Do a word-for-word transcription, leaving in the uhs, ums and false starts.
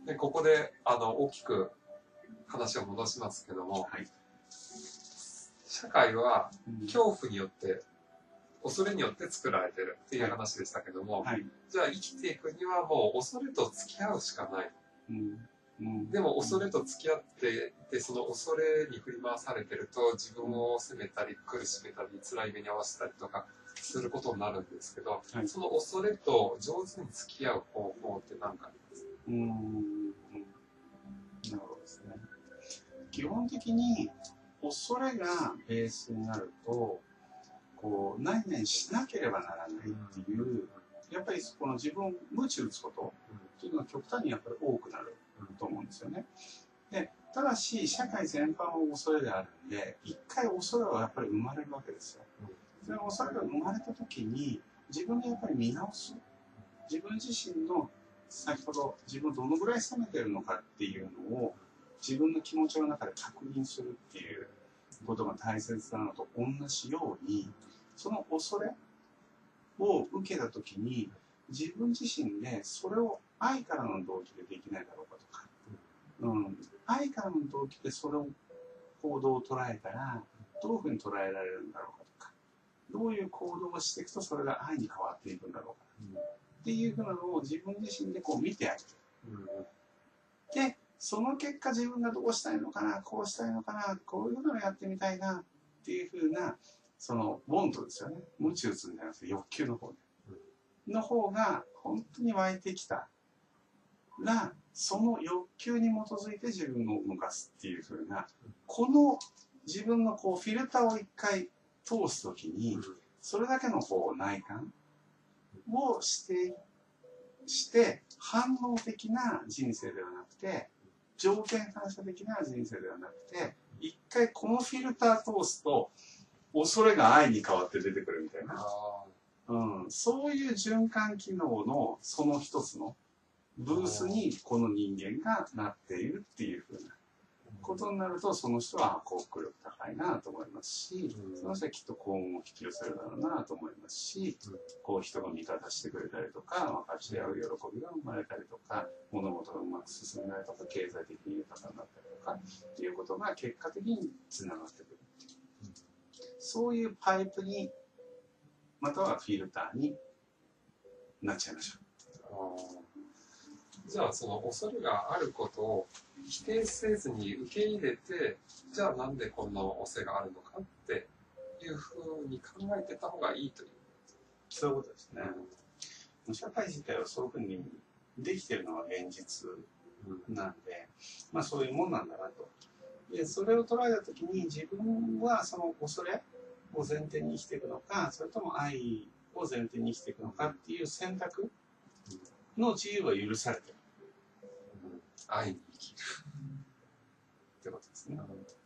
でここであの大きく話を戻しますけども、はい、社会は恐怖によって、うん、恐れによって作られてるっていう話でしたけども、はい、じゃあ生きていくにはもう恐れと付き合うしかない。うんうん、でも恐れと付き合ってでその恐れに振り回されてると自分を責めたり苦しめたり辛い目に遭わせたりとかすることになるんですけど、はい、その恐れと上手に付き合う方法って何かありますか？うーん、なるほどですね。基本的に恐れがベースになるとこう何々しなければならないっていう、うん、やっぱりこの自分を鞭打つことっていうのは極端にやっぱり多くなると思うんですよね。でただし社会全般は恐れであるんで一回恐れはやっぱり生まれるわけですよ。それは恐れが生まれた時に自分でやっぱり見直す、自分自身の先ほど自分をどのぐらい責めてるのかっていうのを自分の気持ちの中で確認するっていうことが大切なのと同じように、その恐れを受けた時に自分自身でそれを愛からの動機でできないだろうかとか、うん、愛からの動機でそれを行動を捉えたらどういうふうに捉えられるんだろうかとか、どういう行動をしていくとそれが愛に変わっていくんだろうか、うん、っていうふうなのを自分自身でこう見てあげる、うん、でその結果自分がどうしたいのかな、こうしたいのかな、こういうのをやってみたいなっていうふうなそのウォントですよね、無知打つんじゃなくて欲求の方で、うん、の方が本当に湧いてきたらその欲求に基づいて自分を動かすっていうふうな、この自分のこうフィルターを一回通すときにそれだけのこう内観をしてして反応的な人生ではなくて条件反射的な人生ではなくて、一回このフィルター通すと恐れが愛に変わって出てくるみたいな、うん、そういう循環機能のその一つのブースにこの人間がなっているっていうふうなことになると、その人は幸福力高いなと思いますし、その人はきっと幸運を引き寄せるだろうなと思いますし、こう人が味方してくれたりとか分かち合う喜びが生まれたりとか、物事がうまく進んだりとか、経済的に豊かになったりとかっていうことが結果的につながってくる、そういうパイプにまたはフィルターになっちゃいましょう。 じゃあその恐れがあることを否定せずに受け入れて、じゃあなんでこんな恐れがあるのかっていうふうに考えてた方がいいという。 そういうことですね。うん、社会自体はそういうふうにできてるのが現実なんで、まあそういうもんなんだなと。でそれを捉えたときに自分はその恐れを前提に生きていくのか、それとも愛を前提に生きていくのかっていう選択の自由は許されてる。 愛に生きるってことですね。